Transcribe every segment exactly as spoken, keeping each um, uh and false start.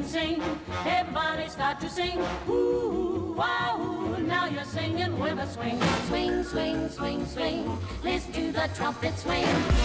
sing. Everybody start to sing. Ooh, wow, ooh. Now you're singing with a swing. Swing, swing, swing, swing. Listen to the trumpet swing.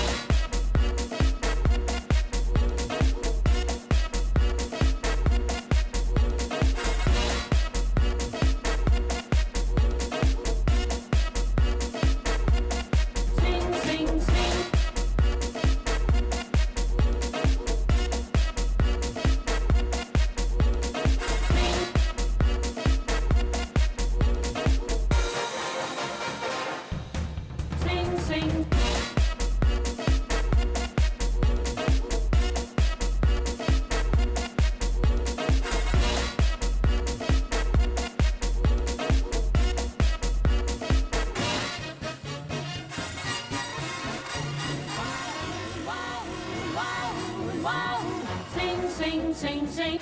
Sing, sing, sing.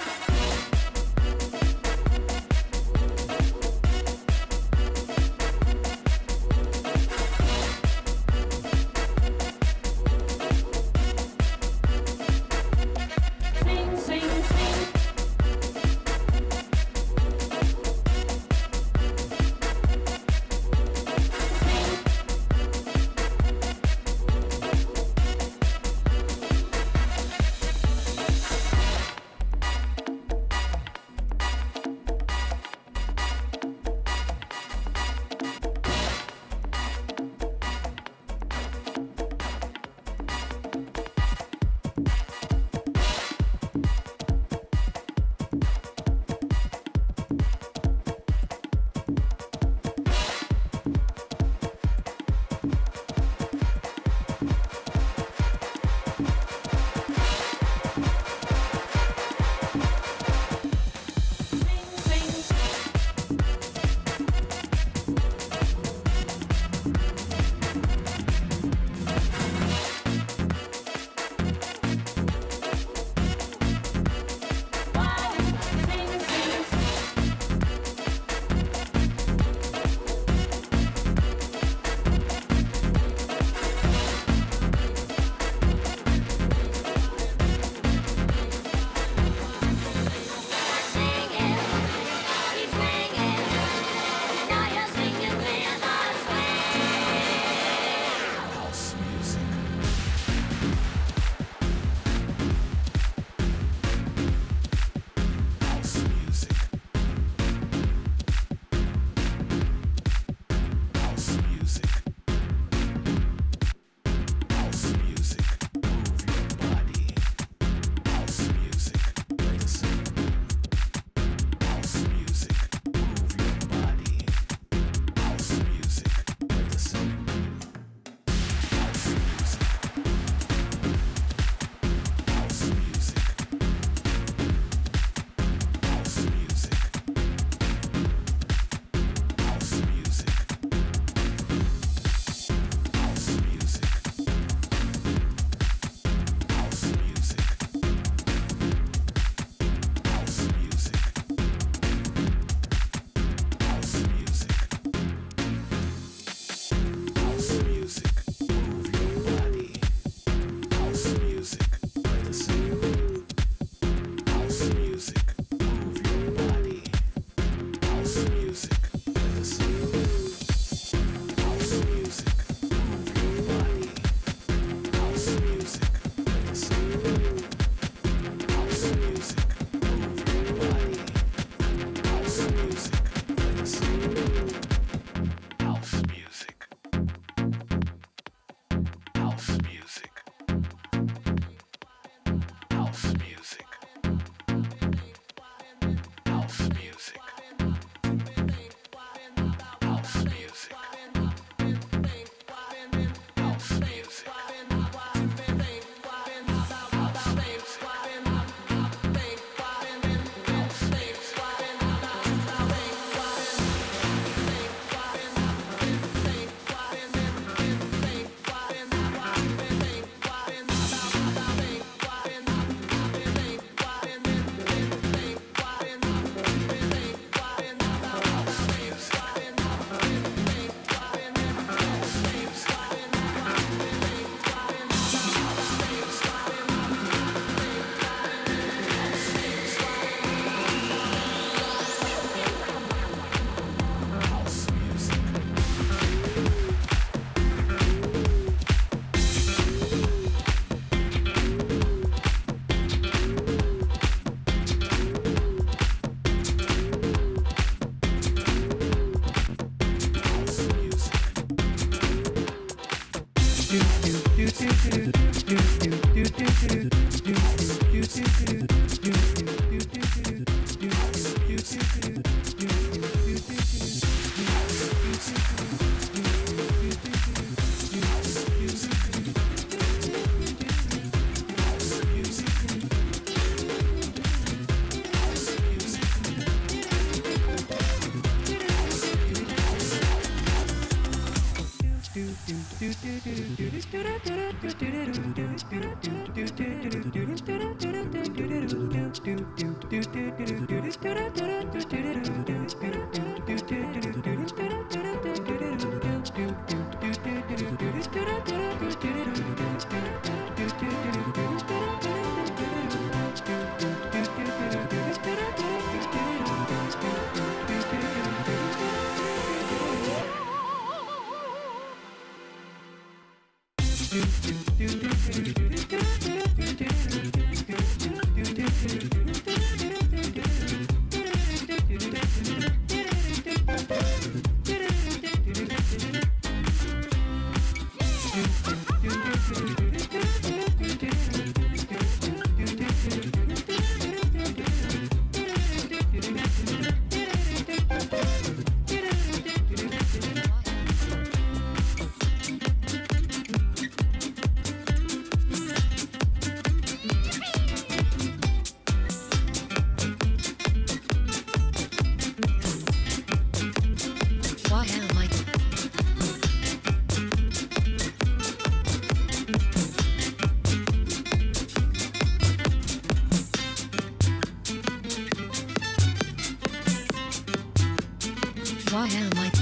Why am I?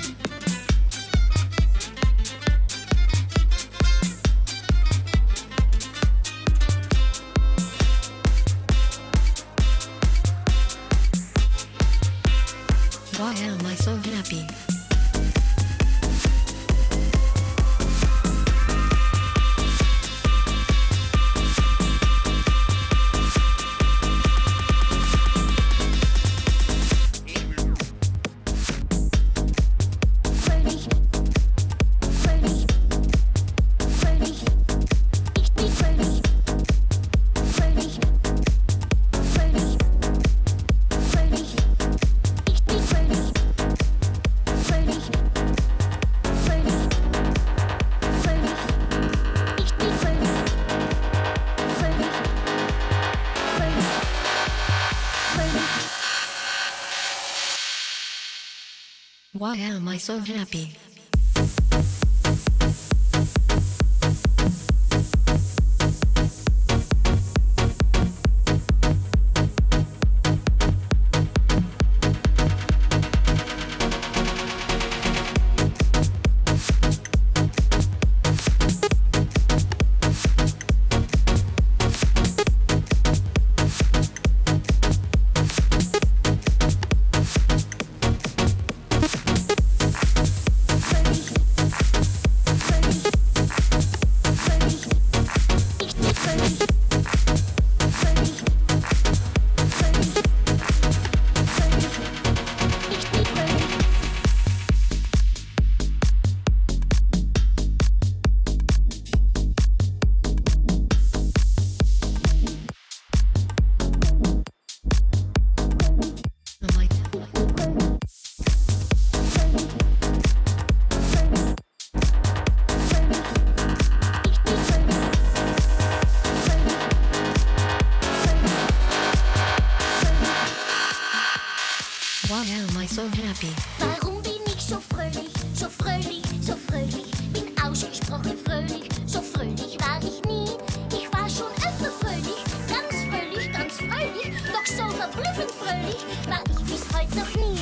Why am I so happy? Why am I so happy? Why am I so happy? Warum bin ich so fröhlich, so fröhlich, so fröhlich? Bin ausgesprochen fröhlich, so fröhlich war ich nie. Ich war schon öfter fröhlich, ganz fröhlich, ganz fröhlich. Doch so verblüffend fröhlich war ich bis heute noch nie.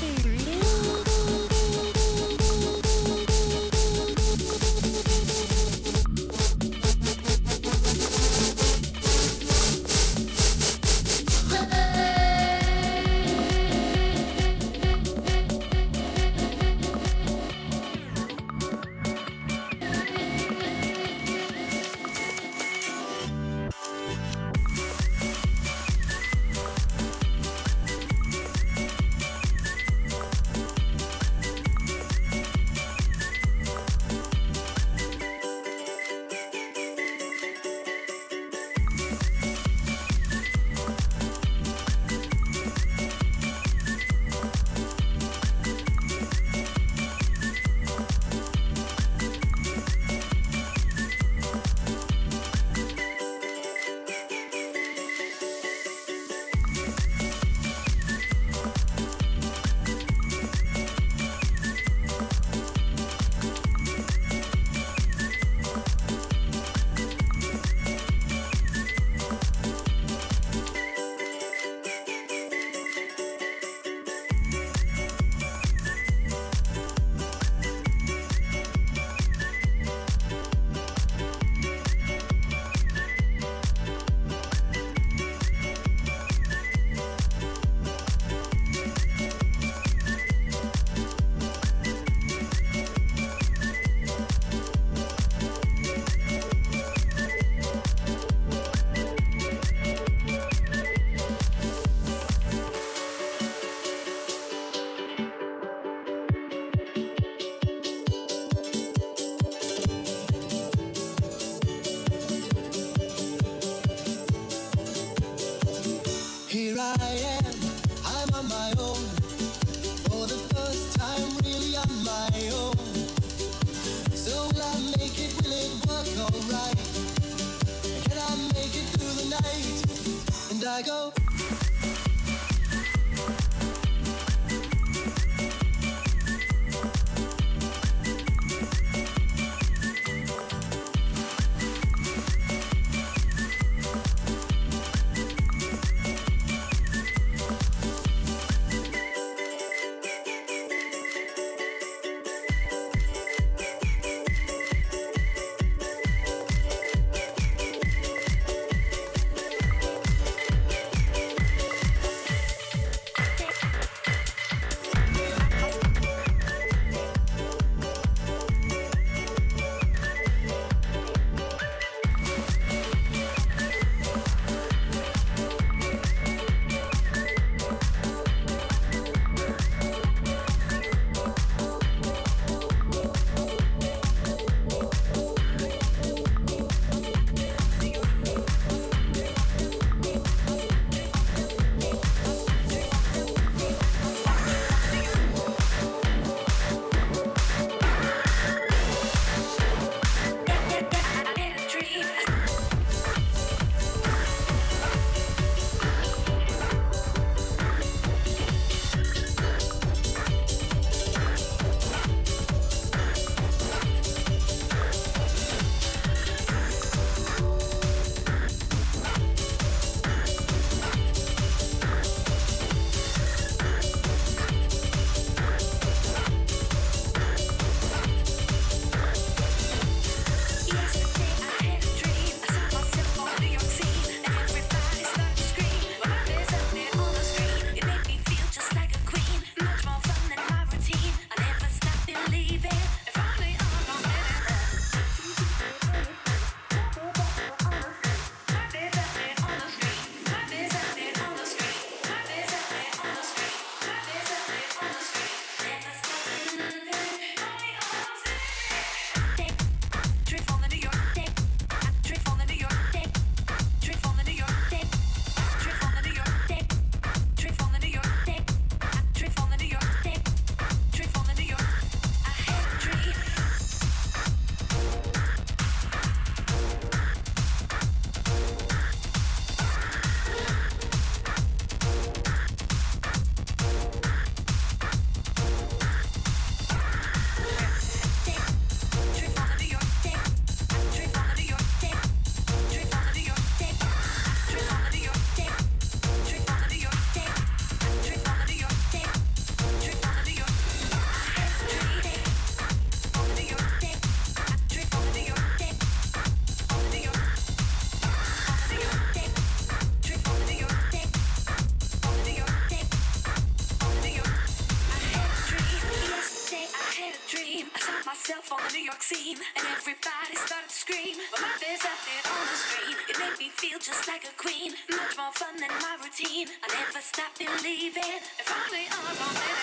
from the New York scene, and everybody started to scream. But my face out there on the screen, it made me feel just like a queen. Much more fun than my routine. I never stopped believing. And finally, I'm on it.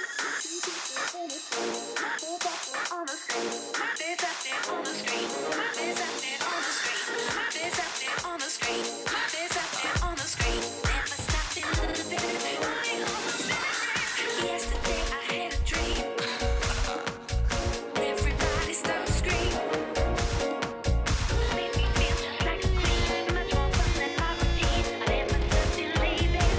On the screen, my face out there on the screen, my face out there on the screen, my face out there on the screen, my face out there on the screen. Never stopped believing. Yesterday I had a dream. Everybody started to scream. Made me feel just like a queen. Much more fun than my routine. I never stopped believing.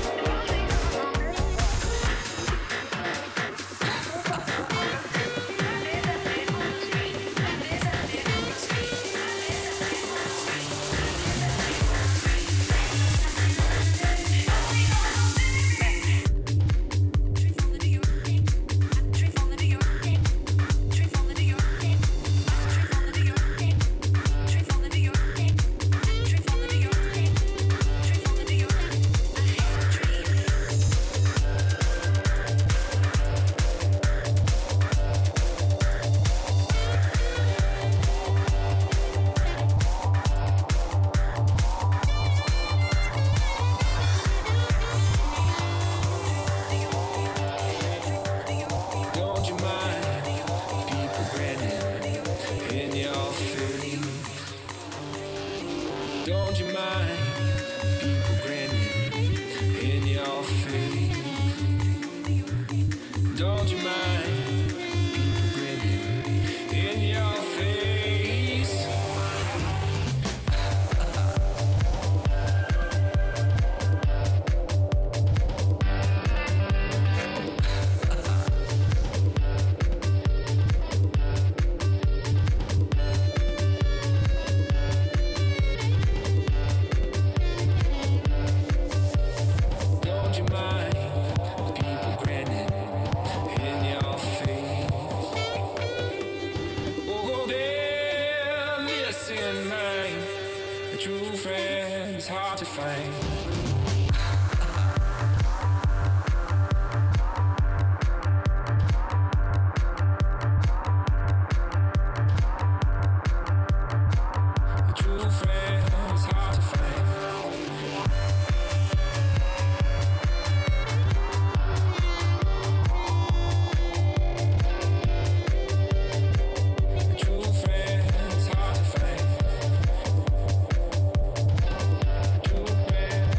True friends hard to find.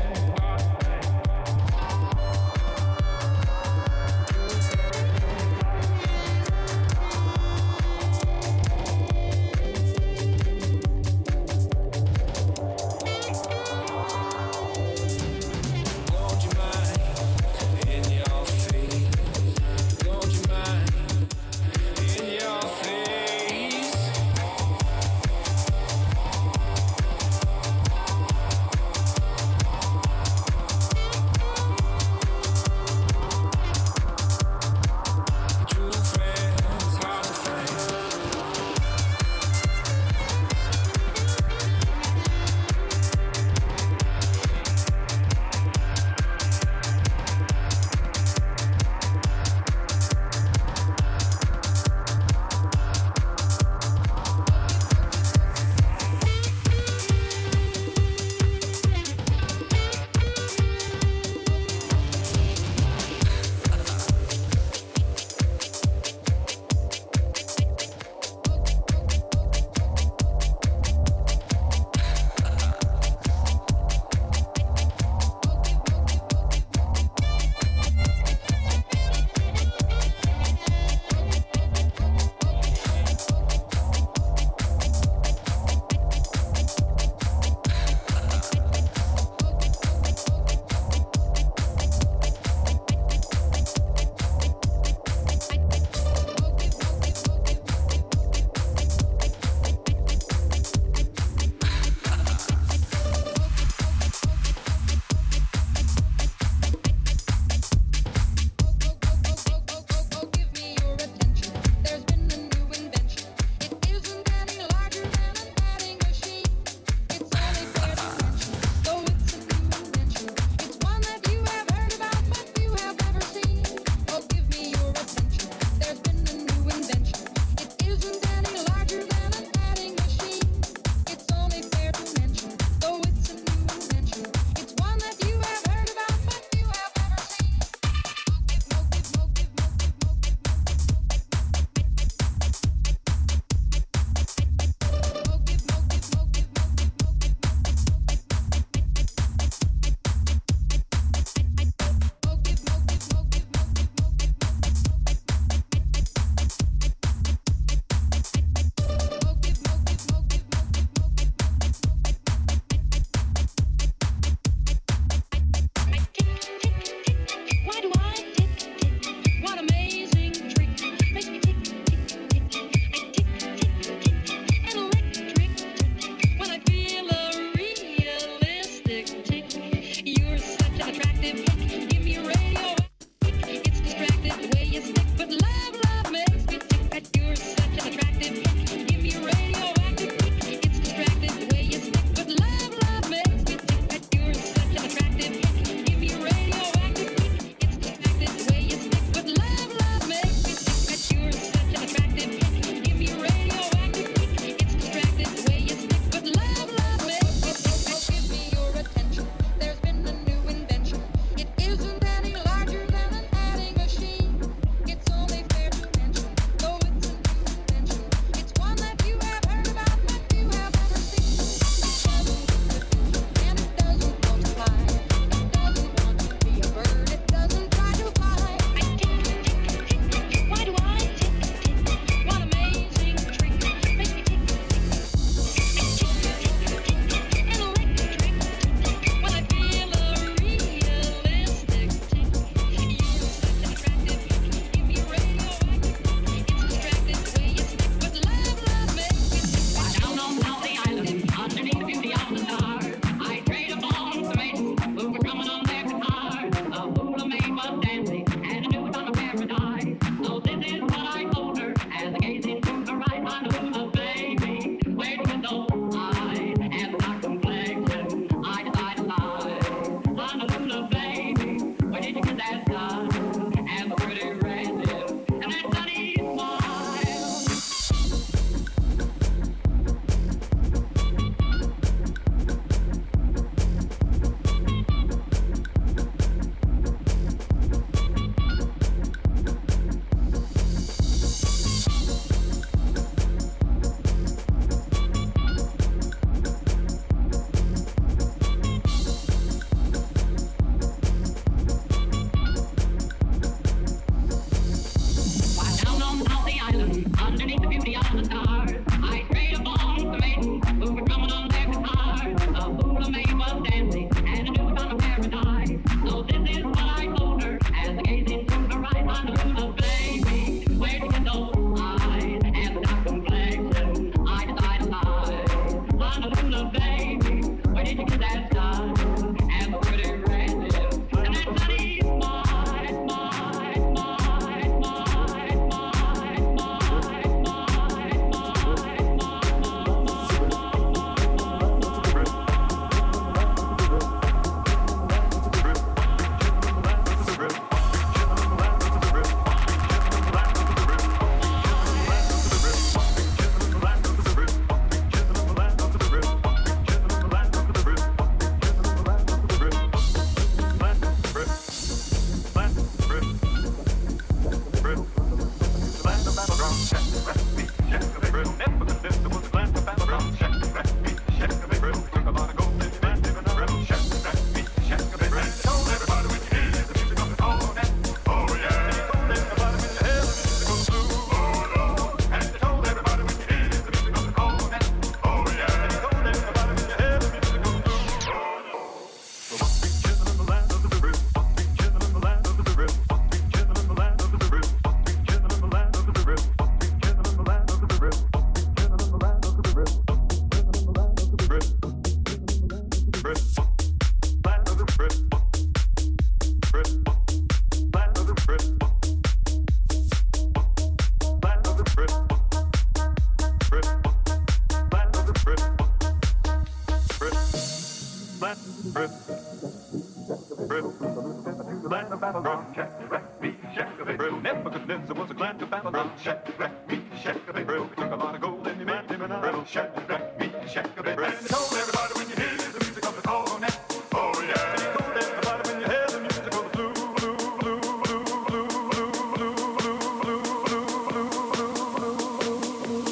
Land of Babylon, Shadrach, Meshach, Abednego. Nebuchadnezzar was a land of Babylon, Shadrach, Meshach, Abednego. He took a lot of gold and he made him an idol, Shadrach, Meshach, Abednego. And he told everybody when you hear the music of the cornet, oh yeah. And he told everybody when you hear the music of the blue, blue, blue, blue, blue, blue, blue, blue, blue, blue,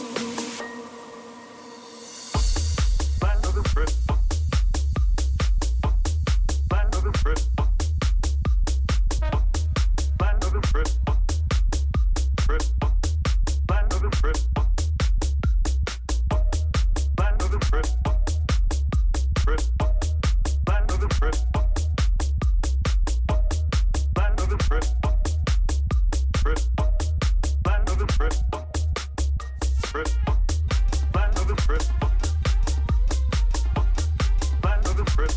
land of the strip, land of the strip. Land of the strip, strip, land of the strip, land of the strip, strip, land of the strip, land of the strip, strip, land of the strip, strip, land of the strip, land of the strip,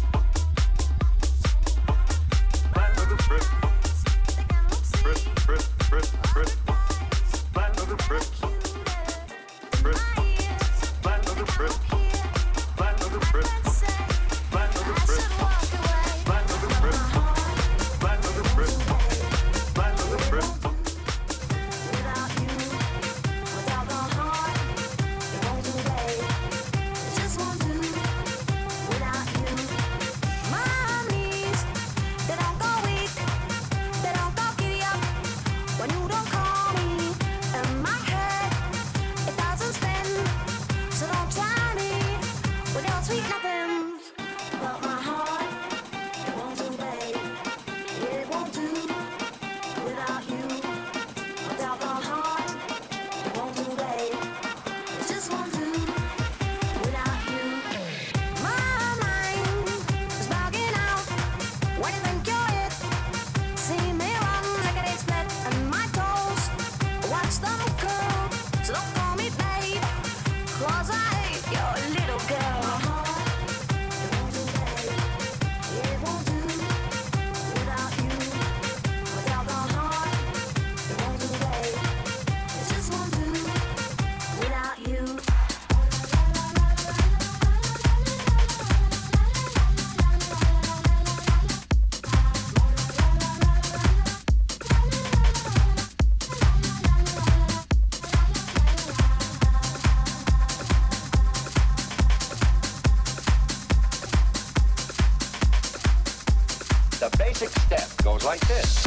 land of the strip. Strip, strip, strip, strip, land of the strip, strip, land of the strip, land of the strip, land of the strip, land of the strip, land of the strip, land of the strip. Without you, without the heart, it won't do, babe. It just won't do. Without you, my knees, they don't go weak, they don't go giddy up when you don't call me. And my head, it doesn't spin, so don't try me with your sweet nothings. But my heart, it won't do, babe. It won't do. Without you, without the heart, it won't do, babe. It just won't do. Without you, my mind is bugging out. When you think you're it, see me run like a split, and my toes watch them curl. So don't call me babe, 'cause I hate your little girl. My heart, it won't do, babe. It won't do. Without you, without the heart, it won't do, babe. It just won't do. Without you. The basic step goes like this.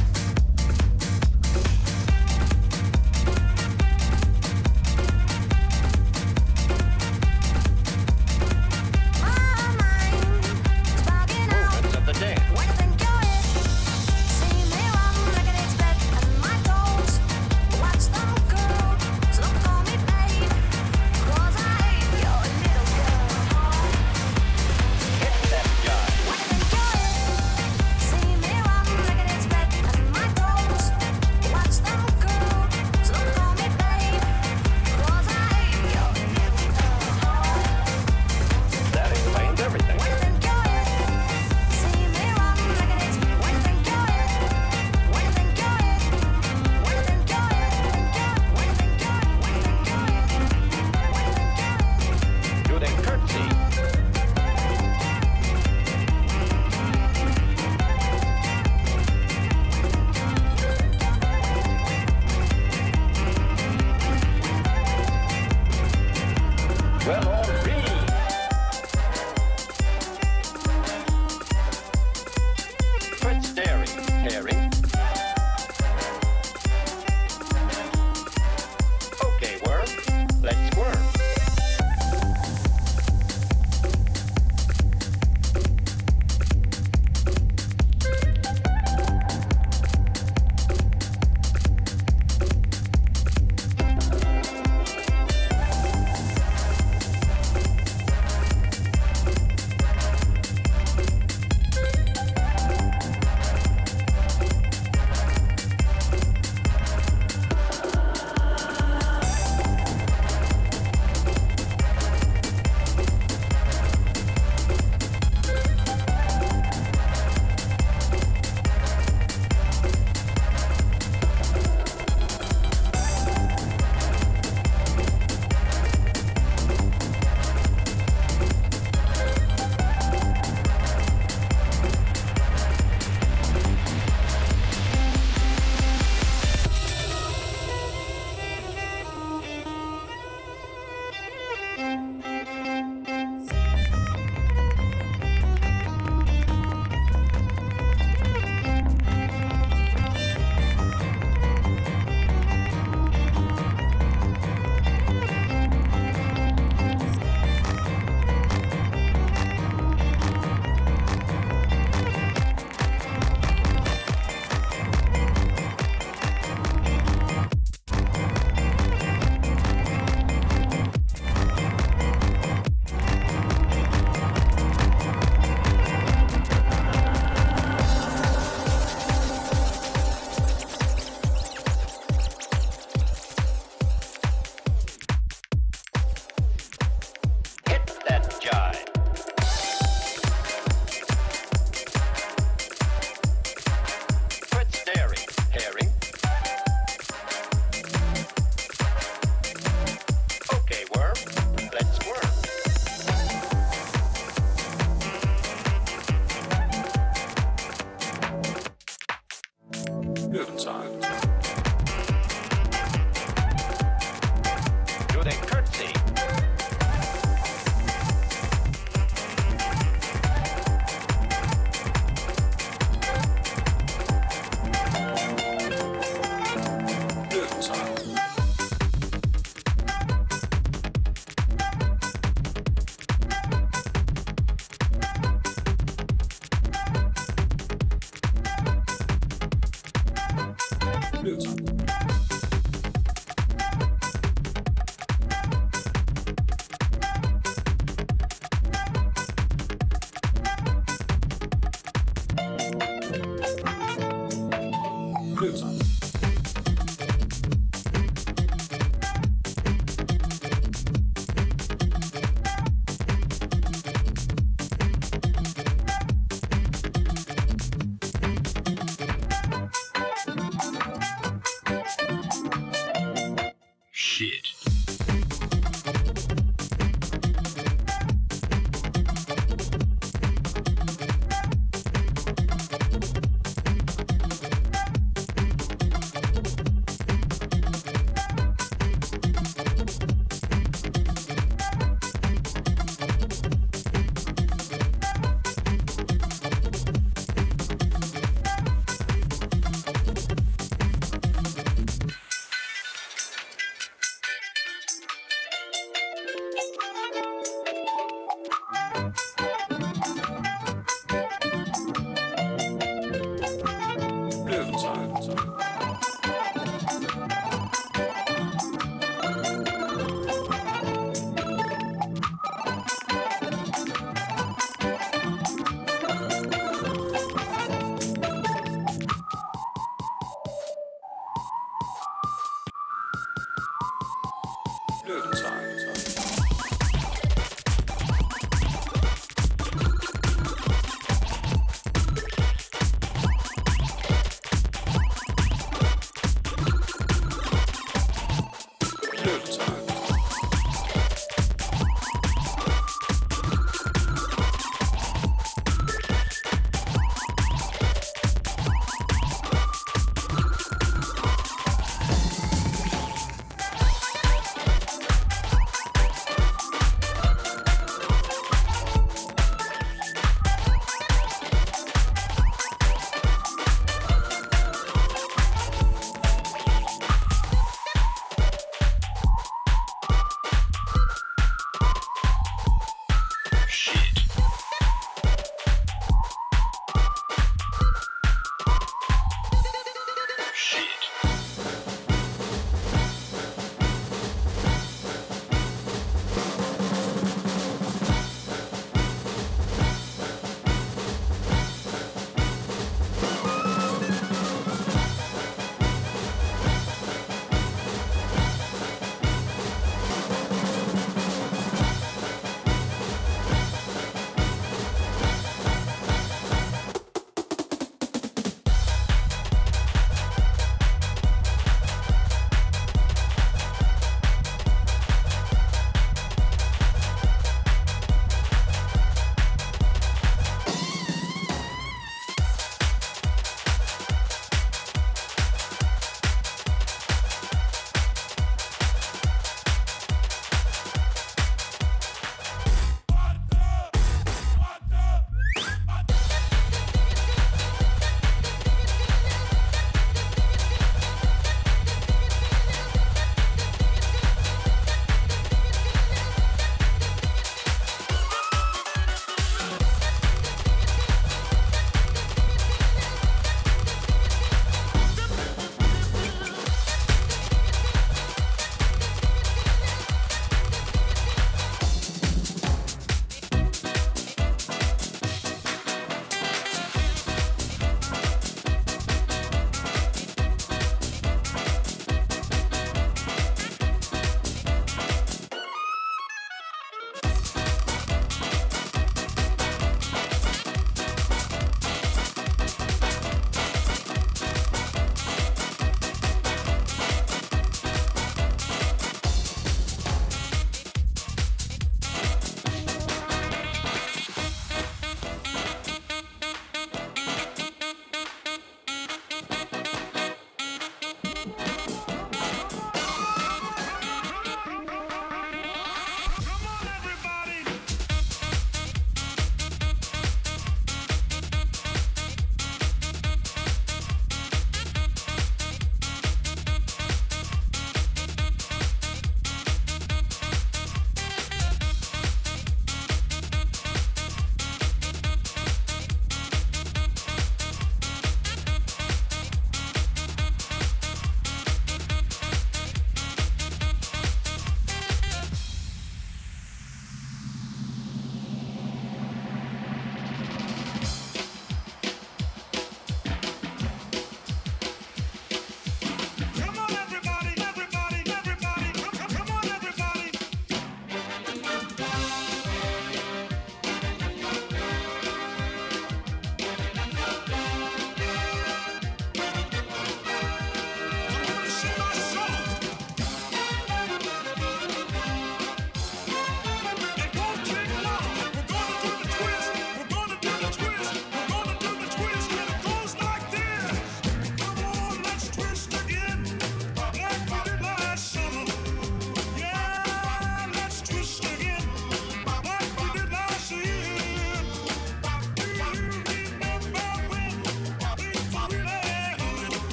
My mind is bugging out. Movements of the dance. When you think you're it, see me run like an split, and my toes watch them curl. So don't call me babe, 'cause I hate your little girl. Hit that guy. When you think you're it, see me run like an split, and my toes watch them curl. So don't call me babe, 'cause I hate your little girl. That explains everything. When you think you're it, see me run like an split. When you think you're it, when you think you're it, when you think you're it, when you think you're it, when you think you're it, when you think you're it. Do they curtsy? Well, all right. Quit staring, Harry. Okay, worm. Let's squirm.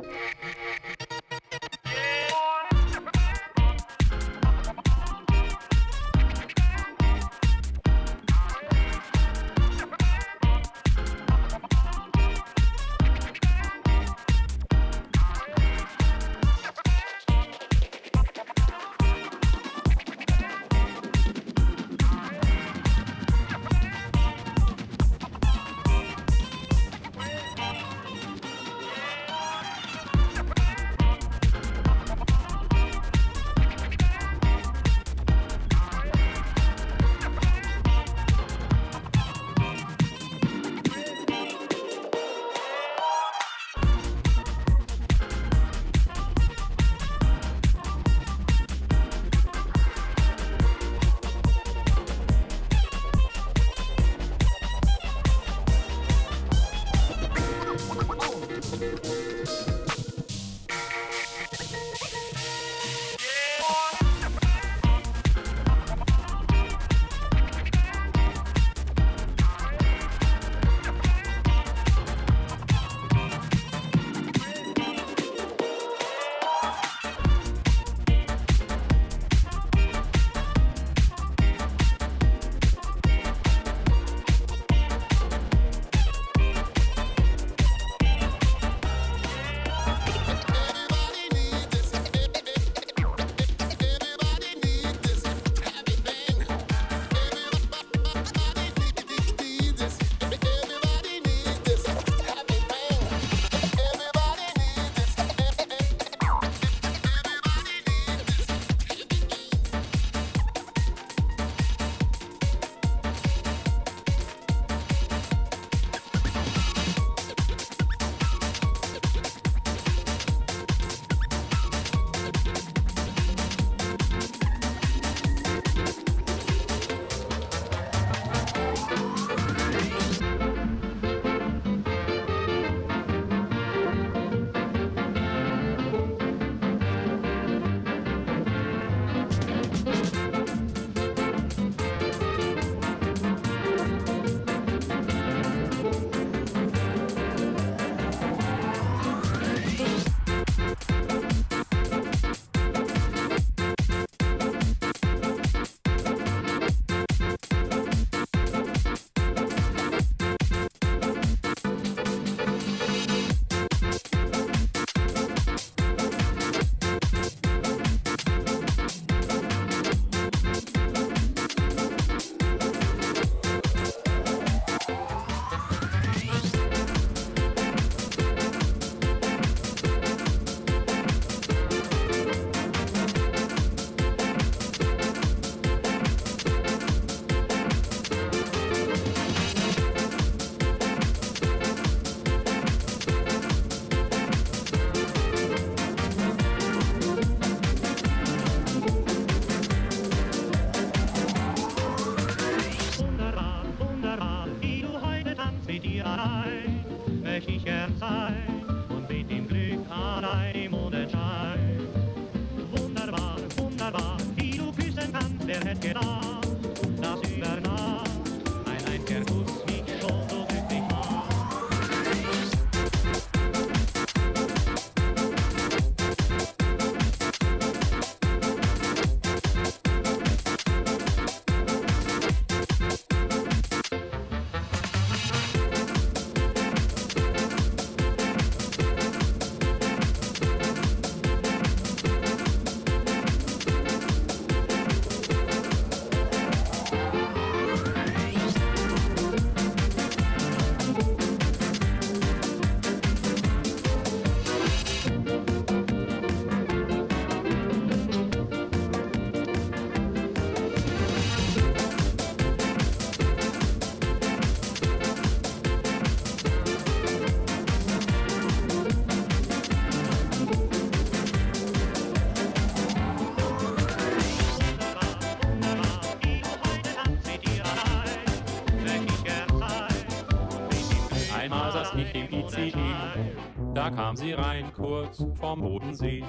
Da kam sie rein, kurz vorm Bodensee.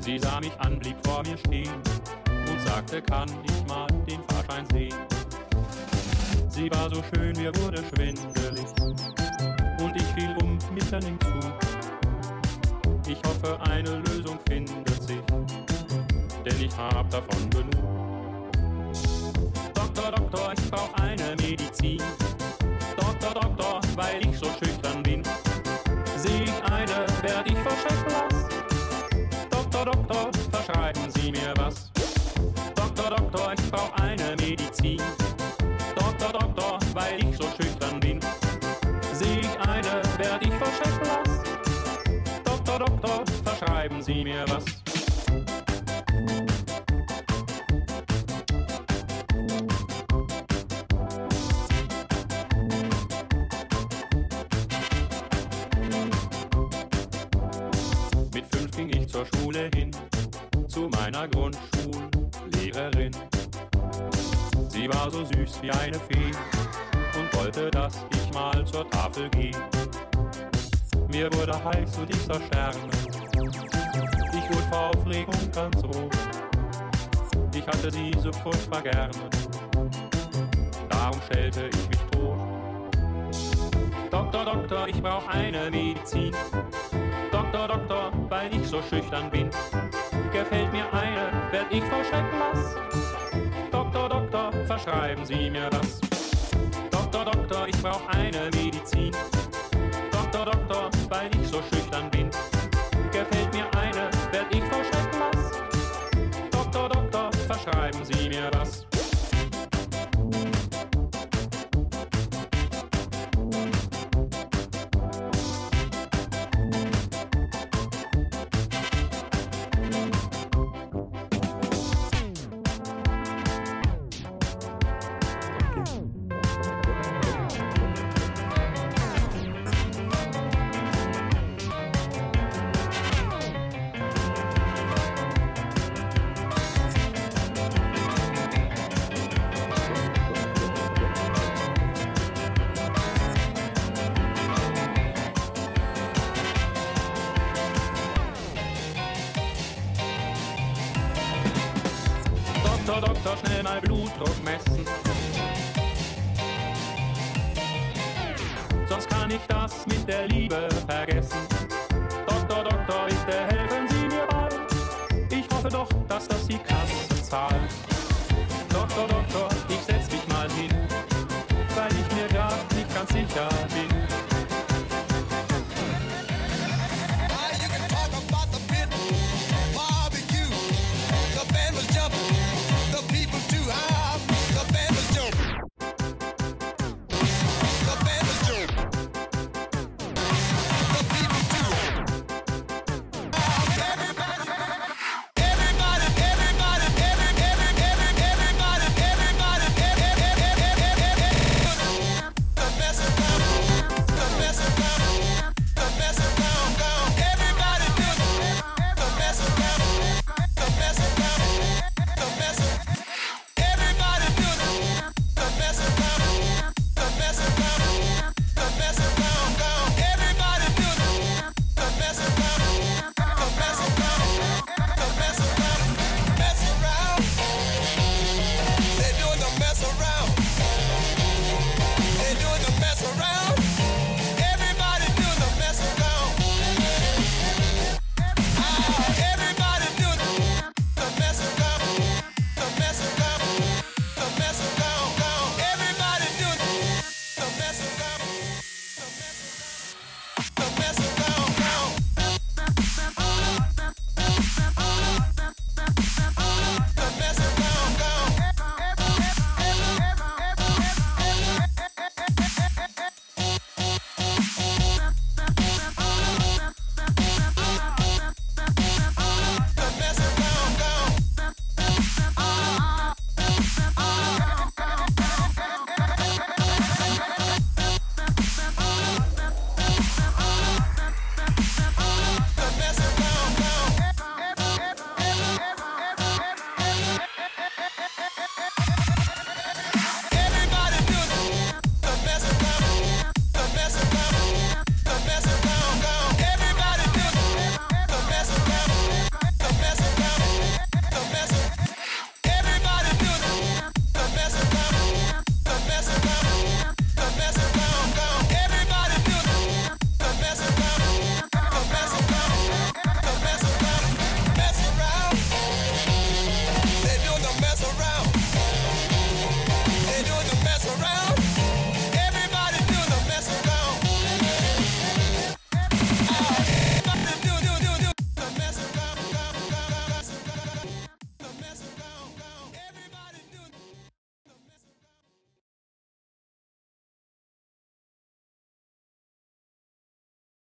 Sie sah mich an, blieb vor mir stehen und sagte, kann ich mal den Fahrschein sehen. Sie war so schön, mir wurde schwindelig und ich fiel um mitten im Zug. Ich hoffe, eine Lösung findet sich, denn ich hab davon genug. Doktor, Doktor, ich brauch eine Medizin. Doktor, Doktor, weil ich so schüchtern bin. Seh ich eine, werd ich vor Schreck blass. Doktor, Doktor, verschreiben Sie mir was. Doktor, Doktor, ich brauch eine Medizin. Doktor, Doktor, weil ich so schüchtern bin. Seh ich eine, werd ich vor Schreck blass. Doktor, Doktor, verschreiben Sie mir was. Mit fünf ging ich zur Schule hin, zu meiner Grundschullehrerin. Sie war so süß wie eine Fee und wollte, dass ich mal zur Tafel gehe. Mir wurde heiß und ich sah Sterne. Ich wurde vor Aufregung ganz rot. Ich hatte sie so furchtbar gerne. Darum stellte ich mich tot. Doktor, Doktor, ich brauch eine Medizin. Doktor, Doktor, weil ich so schüchtern bin. Gefällt mir eine, werd ich vor Schreck blass. Doktor, Doktor, verschreiben Sie mir was. Doktor, Doktor, ich brauch eine Medizin. Doktor, Doktor, weil ich so schüchtern bin. Gefällt mir eine, werd ich vor Schreck blass. Doktor, Doktor, verschreiben Sie mir was. Doktor, Doktor, schnell mal Blutdruck messen. Sonst kann ich das mit der Liebe vergessen. Doktor, Doktor, bitte helfen Sie mir bald. Ich hoffe doch, dass das die Kasse zahlt. Doktor, Doktor, ich setz mich mal hin, weil ich mir grad nicht ganz sicher bin.